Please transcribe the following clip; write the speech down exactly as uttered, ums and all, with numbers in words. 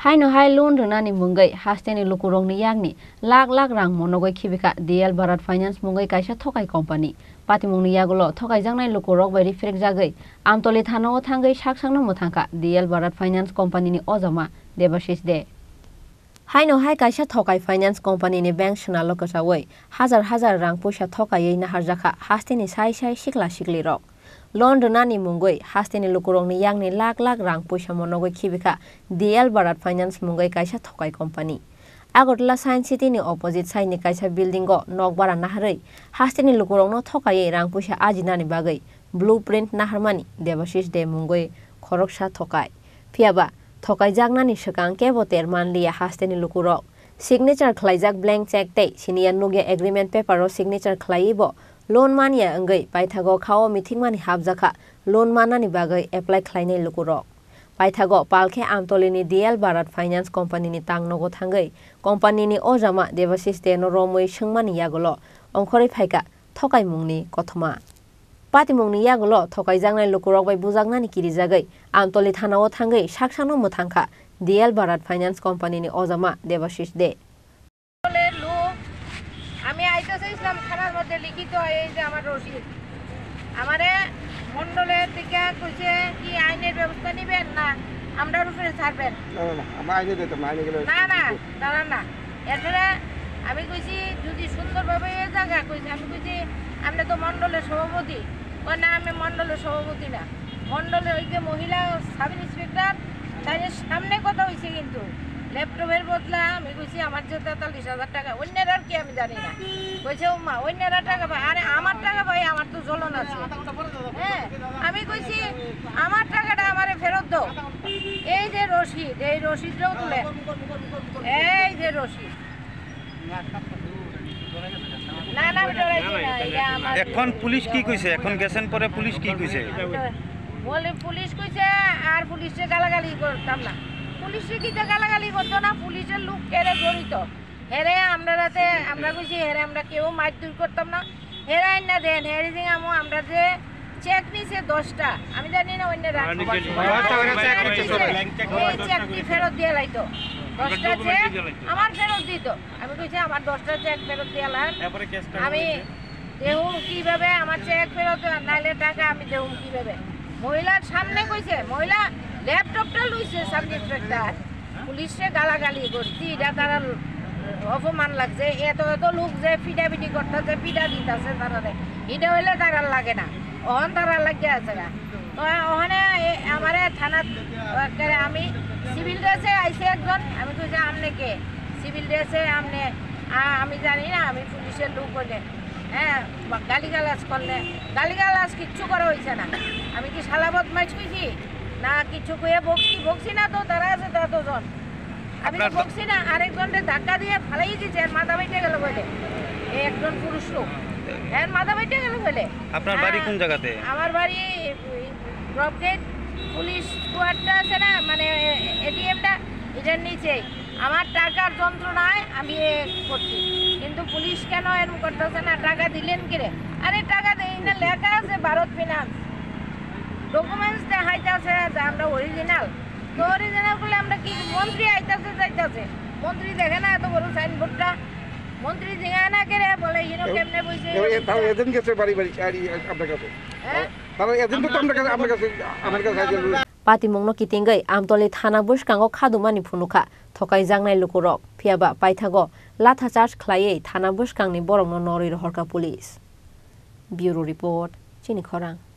Haino hai loan runani mungai hasteni lukurongni yagni lak lak rang monogoi khibika D L Bharat Finance mungai kaisa thokai company patimungni yagulo thokai jangnai lukurok bai refrek jagai amtoli thanao thangai saksangno muthangka D L Bharat Finance company ni ojama Debashish de Haino hai kaisa thokai finance company ni bank shnalo kasawai hajar hajar rang poisa thokai na harjaka hasteni sai sai sikla sikli rok Loan runani mungoi hasteni lukurongni yangni lak lak rang poisa monogoi khibika D L Bharat Finance mungai kaisa thokai company Agotla Science City ni opposite side ni kaisa building go nokbara naharei hasteni lukurongno thokai rang poisa ajinani bagai blueprint naharmani Debashish de mungoi khoroksa thokai phiaba thokai jagnani sakang kebo termanliya hasteni lukurok signature khlaijak blank check tei senior nugia agreement paper ro signature khlaibo loan mania angai paithago khao mithingmani habjaka loan manani bagai apply khlainai lukurok paithago palkhe amtolini D L Bharat Finance company ni tangnogo thangai company ni ojama Debashish de no romoi singmani yagulo ongkhori phaika thokai mungni kothoma patimungni yagulo thokai jangnai lukurok bai bujagnani kirijagai amtoli thanao thangai saksano muthangkha D L Bharat Finance company ni ojama Debashish de আমি আইতাছে ইসলাম থানার মধ্যে লিখিত এই যে আমার রসিদ আমারে মন্ডলের থেকে কইছে কি আইনের ব্যবস্থা নেবেন না আমরা রুফে ছাড়বেন না না আমরা আইনে দিতাম আইনে গেলে না না দাঁড়ান না এরপরে আমি কইছি যদি সুন্দরভাবে এই জায়গা কইছি আমি কইছি আমরা তো মন্ডলের সভাপতি কই না আমি মন্ডলের সভাপতি না মন্ডলের ওই যে মহিলা সাব ইন্সপেক্টর তাদের সামনে কথা হইছে কিন্তু ল্যাপটপের বদলা আমি কইছি আমার যে তেতাল্লিশ হাজার টাকা অন্যের আর কি আমি জানি না কইছে ও মা অন্যের টাকা ভাই আরে আমার টাকা ভাই আমার তো জ্বলন আছে হ্যাঁ আমি কইছি আমার টাকাটা আমারে ফেরত দাও এই যে রসিদ এই রসিদটাও তুলে এই যে রসিদ না না ডরাইছি না এটা আমার এখন পুলিশ কি কইছে এখন গেছেন পরে পুলিশ কি কইছে বলে পুলিশ কইছে আর পুলিশে গালাগালি করতাম না পুলিশে কি গালাগালি করতো না পুলিশের লোক কেড়ে জড়িত হেরে আমরা রাতে আমরা কইছি হেরে আমরা কেউ মারধর করতাম না হেরাই না দেন হেরে দিন আমো আমরা যে চেক নিছে দশটা আমি জানি না অন্যরা চেকটি ফেরত দিয়ে লাইতো দশটা চেক আমার ফেরত দিত আমি কইছি আমার দশটা চেক ফেরত দিয়ে লান আমি দেহুম কিভাবে আমার চেক ফেরত নাইলে টাকা আমি দেহুম কিভাবে মহিলার সামনে কইছে মহিলা ল্যাপটপটা লইছে সাব ইন্সপেক্টর পুলিশে গালাগালি করছি এটা তারা অপমান লাগছে এত এত লোক যে পিটাপিটি করতেছে পিটা দিতেছে তারা এটা হইলে তারা লাগে না ওখান তারা লাগিয়ে আছে না তো ওখানে আমার থানাত আমি সিভিল ড্রেসে আইসে একজন আমি কইছি আমনে কে সিভিল ড্রেসে আমনে আমি জানি না আমি পুলিশের লোক হইলে হ্যাঁ গালিগালাজ করলে গালিগালাজ কিচ্ছু করা হয়েছে না আমি কি শালা বদমাইশ কইছি না কিছু কইয়া বকছি বকছি না তো তারা আছে ততজন আমি তো বকছি না আরেকজনকে ধাক্কা দিয়ে ফালাই দিয়েছে এর মাথা বাইটে গেল বলে এই একজন পুরুষ লোক এর মাথা বাইটে গেল বলে আপনার বাড়ি কোন জায়গাতে আমার বাড়ি ব্রকগেট পুলিশ কোয়ার্টারটা আছে না মানে এটিএমটা এটার নিচেই আমার টাকার যন্ত্রণায় আমি করছি কিন্তু পুলিশ কেন এরকম করতেছে না টাকা দিলেন কিরে আরে টাকা দেই না লেখা আছে ভারত ফিনান্স ডকুমেন্টস দেখাইতেছে যে আমরা অরিজিনাল তো অরিজিনাল করলে আমরা কি মন্ত্রী আইতাছে যাইতাছে মন্ত্রী দেখে না এত বড় সাইনবোর্ডটা মন্ত্রী জিগায় না করে বলে হিরো কেমনে বইছে তাও এজেন্ট গেছে বাড়ি বাড়ি আরি আপনার কাছে হ্যাঁ তাও এজেন্ট তো আপনার কাছে আপনার কাছে আমার কাছে আইছে patimongno kitingai amtoli thana buskango khadumani phunuka thokai jangnai lukurok phiaba paithago latha charge khlaiei thana buskangni borongno nori horka police bureau report chini khorang